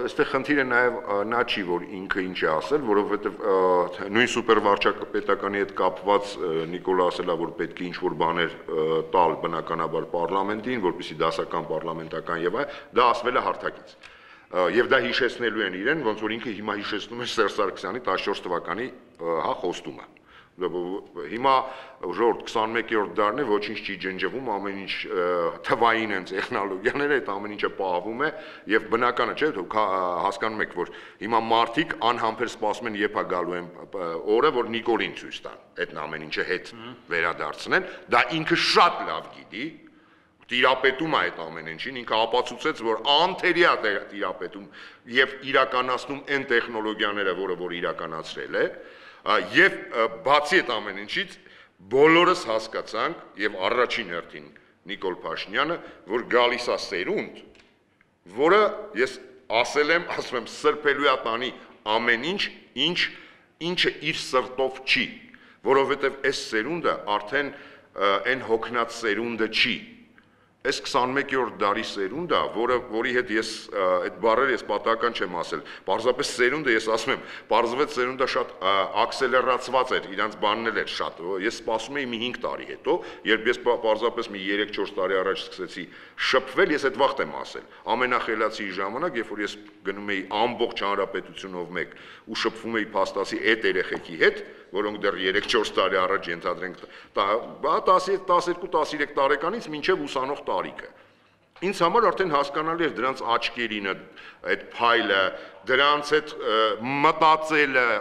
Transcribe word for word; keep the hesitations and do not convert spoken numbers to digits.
Այստեղ խնդիրը նաև նա չի, որ ինքը ինչ է ասել, որովհետև նույն սուպերվարչապետականի հետ կապված Նիկոլը ասել է, որ պետք է ինչ-որ բաներ տալ բնականաբար պարլամենտին, որպեսզի դասական պարլամենտական եւ այլ, դա ասվել է հարթակից։ Եվ դա հիշեցնելու են իրեն, ոնց որ ինքը հիմա հիշեցնում է Սերժ Սարգսյանի տասնչորս թվականի հա խոստումը։ Հիմա ժողովուրդ քսանմեկերորդ դարն է, ոչինչ չի ջնջվում, ամեն ինչ թվային են տեխնոլոգիաները, այդ ամեն ինչը պահվում է եւ բնականը չէ, դուք հասկանում եք, որ հիմա մարդիկ անհամբեր սպասում են երբ է գալու են օրը, որ Նիկոլին ցույց տան, այդ ամեն ինչը հետ վերադարձնեն, դա ինքը շատ լավ գիտի, տիրապետում է այդ ամեն ինչին, ինքը ապացուցեց, որ անթերի է տիրապետում եւ իրականացնում այն տեխնոլոգիաները, որը որ իրականացրել է, եւ բացի այդ ամեն ինչից բոլորս հասկացանք եւ առաջին հերթին Նիկոլ Փաշինյանը, որ գալիս է սերունդ, որը ես ասել եմ, ասում եմ, սրբելու է տանի ամեն ինչ, ինչ ինչը իր սրտով չի, որովհետեւ այս սերունդը արդեն այն հոգնած սերունդը չի։ Այս քսանմեկերորդ դարի սերունդը, որը որի հետ ես այդ բառերը ես պատահական չեմ ասել, պարզապես սերունդը ես ասում եմ, պարզվեց սերունդը շատ ակսելերացված էր, իրանց բանն էլ էր շատ, ես սպասում էի մի հինգ տարի հետո, երբ ես պարզապես մի երեք-չորս տարի առաջ սկսեցի շփվել, ես այդ վաղտ եմ ասել, ամենախելացի ժամանակ, երբ որ ես գնում էի ամբողջ հանրապետությունով մեկ ու շփվում էի փաստացի այդ երեխեքի հետ, որոնք դեռ երեք-չորս տարի առաջ ենթադրենք տասնյոթ տասնյոթ տարեկանից մինչև ուսանող տարիքը։ Ինձ համար արդեն հասկանալի էր դրանց աչքերինը, այդ փայլը, դրանց այդ մտածելը,